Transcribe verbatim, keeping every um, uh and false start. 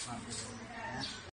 ความเป็นอยู่นะ